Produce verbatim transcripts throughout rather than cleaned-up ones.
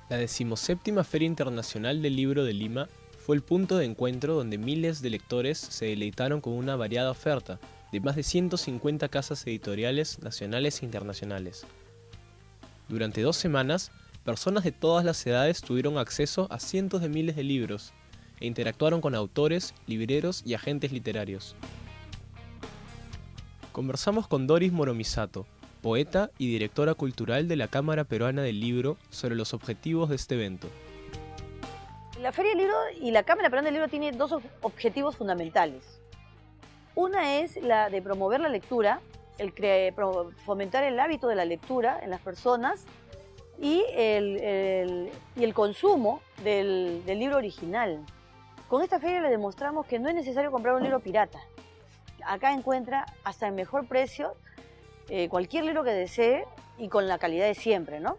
La decimoséptima Feria Internacional del Libro de Lima fue el punto de encuentro donde miles de lectores se deleitaron con una variada oferta de más de ciento cincuenta casas editoriales nacionales e internacionales. Durante dos semanas, personas de todas las edades tuvieron acceso a cientos de miles de libros e interactuaron con autores, libreros y agentes literarios. Conversamos con Doris Moromisato, poeta y directora cultural de la Cámara Peruana del Libro, sobre los objetivos de este evento. La Feria del Libro y la Cámara Peruana del Libro tienen dos objetivos fundamentales. Una es la de promover la lectura, el fomentar el hábito de la lectura en las personas y el, el, y el consumo del, del libro original. Con esta feria le demostramos que no es necesario comprar un libro pirata. Acá encuentra hasta el mejor precio eh, cualquier libro que desee y con la calidad de siempre, ¿no?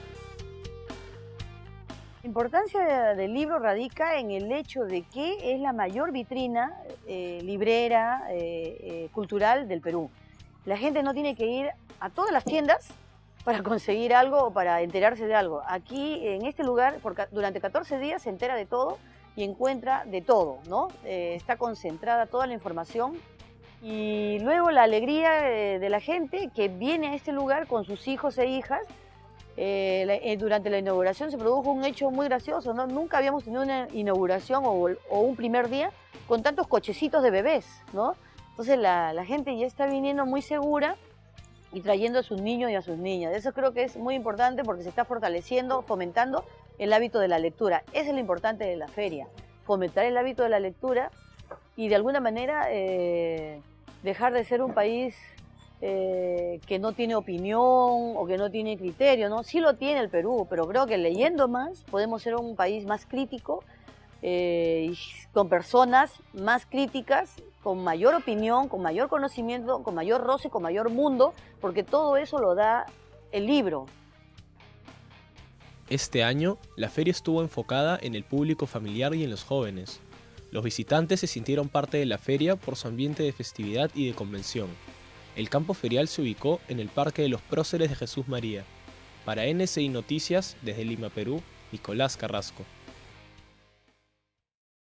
La importancia de, del libro radica en el hecho de que es la mayor vitrina eh, librera, eh, eh, cultural del Perú. La gente no tiene que ir a todas las tiendas para conseguir algo o para enterarse de algo. Aquí, en este lugar, por, durante catorce días se entera de todo y encuentra de todo, ¿no? Eh, está concentrada toda la información. Y luego la alegría de, de la gente que viene a este lugar con sus hijos e hijas. Eh, la, eh, durante la inauguración se produjo un hecho muy gracioso, ¿no? Nunca habíamos tenido una inauguración o, o un primer día con tantos cochecitos de bebés, ¿no? Entonces la, la gente ya está viniendo muy segura y trayendo a sus niños y a sus niñas. Eso creo que es muy importante porque se está fortaleciendo, fomentando el hábito de la lectura. Eso es lo importante de la feria, fomentar el hábito de la lectura y de alguna manera eh, dejar de ser un país eh, que no tiene opinión o que no tiene criterio, ¿no? Sí lo tiene el Perú, pero creo que leyendo más podemos ser un país más crítico, eh, y con personas más críticas, con mayor opinión, con mayor conocimiento, con mayor roce, con mayor mundo, porque todo eso lo da el libro. Este año, la feria estuvo enfocada en el público familiar y en los jóvenes. Los visitantes se sintieron parte de la feria por su ambiente de festividad y de convención. El campo ferial se ubicó en el Parque de los Próceres de Jesús María. Para N S I Noticias, desde Lima, Perú, Nicolás Carrasco.